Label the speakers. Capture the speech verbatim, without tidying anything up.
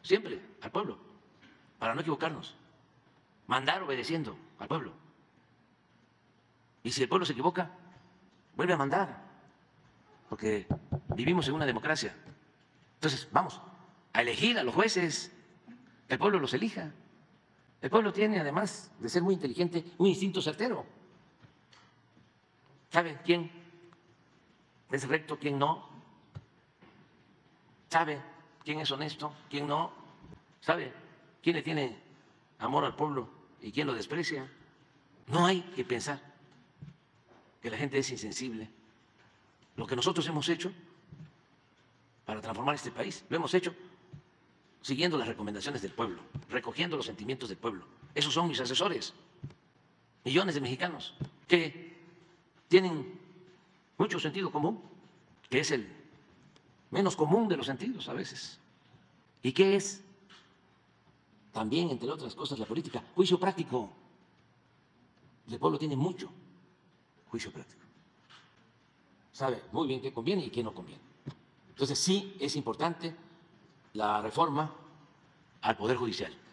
Speaker 1: siempre al pueblo, para no equivocarnos, mandar obedeciendo al pueblo. Y si el pueblo se equivoca, vuelve a mandar, porque vivimos en una democracia. Entonces, vamos a elegir a los jueces, que el pueblo los elija. El pueblo tiene, además de ser muy inteligente, un instinto certero. ¿Sabe quién es recto, quién no? ¿Sabe quién es honesto, quién no? ¿Sabe quién le tiene amor al pueblo y quién lo desprecia? No hay que pensar que la gente es insensible. Lo que nosotros hemos hecho para transformar este país, lo hemos hecho siguiendo las recomendaciones del pueblo, recogiendo los sentimientos del pueblo. Esos son mis asesores, millones de mexicanos que tienen mucho sentido común, que es el menos común de los sentidos a veces. ¿Y qué es? También, entre otras cosas, la política, juicio práctico. El pueblo tiene mucho juicio práctico. Sabe muy bien qué conviene y qué no conviene. Entonces, sí es importante la reforma al Poder Judicial.